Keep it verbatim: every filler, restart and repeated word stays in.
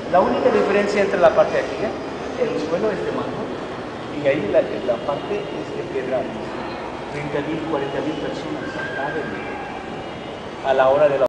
La única diferencia entre la parte de aquí, ¿eh? El suelo es de mármol y ahí la, la parte es de piedra. treinta mil, cuarenta mil personas caben a la hora de la